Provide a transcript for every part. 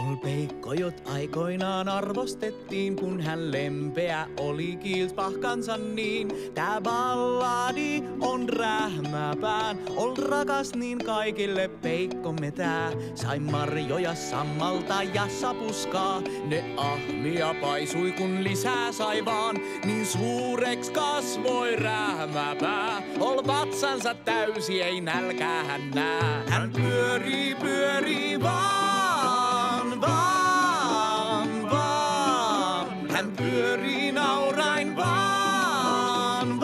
Ol Peikko, jot aikoinaan arvostettiin, kun hän lempeä oli Kilspahkansa niin. Tää balladi on rähmäpään, ol rakas niin kaikille Peikkomme tää. Sai marjoja, sammalta ja sapuskaa, ne ahmia paisui kun lisää sai vaan. Niin suureks kasvoi rähmäpää, ol vatsansa täysi ei nälkää hän nää. Hän pyörii vaan, vaan. Hän pyörii naurain vaan.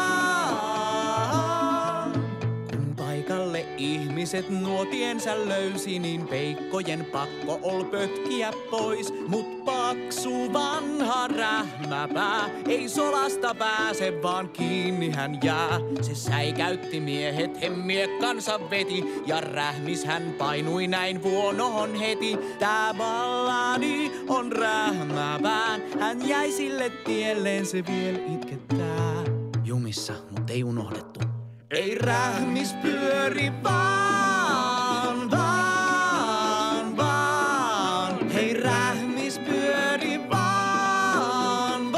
Kun paikalle ihmiset nuotiensa löysi, niin Peikkojen pakko ol pötkiä pois. Mut paksu vanha rähmäpää ei solasta pääse, vaan kiinni hän jää. Se säikäytti miehet, hemmiekkansa veti, ja rähmis hän painui näin vuonohon heti. Tää balladi on rähmäpään, hän jäi sille tielleen, se viel itkettää. Jumissa, mut ei unohdettu. Ei rähmis pyöri vaan. Hei rähmis pyöri vaan.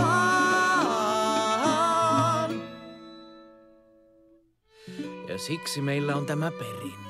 Ja siksi meillä on tämä perinne.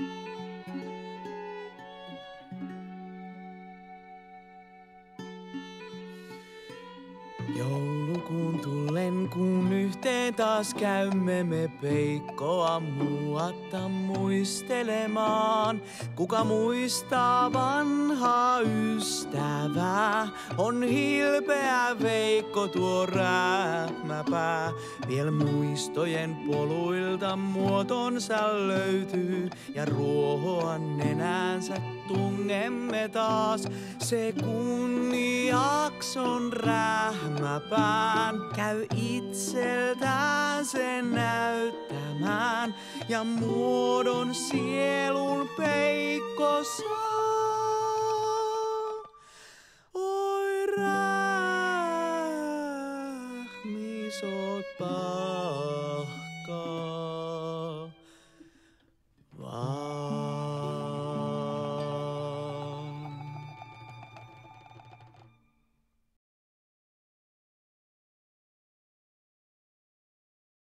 Joulukuun tullen, kun yhteen taas käymme me Peikkoa muuatta muistelemaan. Kuka muistaa vanhaa ystävää, on hilpeä Veikko tuo rähmäpää. Viel muistojen poluilta muotonsa löytyy, ja ruohoa nenänsä tungemme taas. Se kunniaks on rähmäpään, käy itseltään sen näyttämään, ja muodon sielun Peikko saa.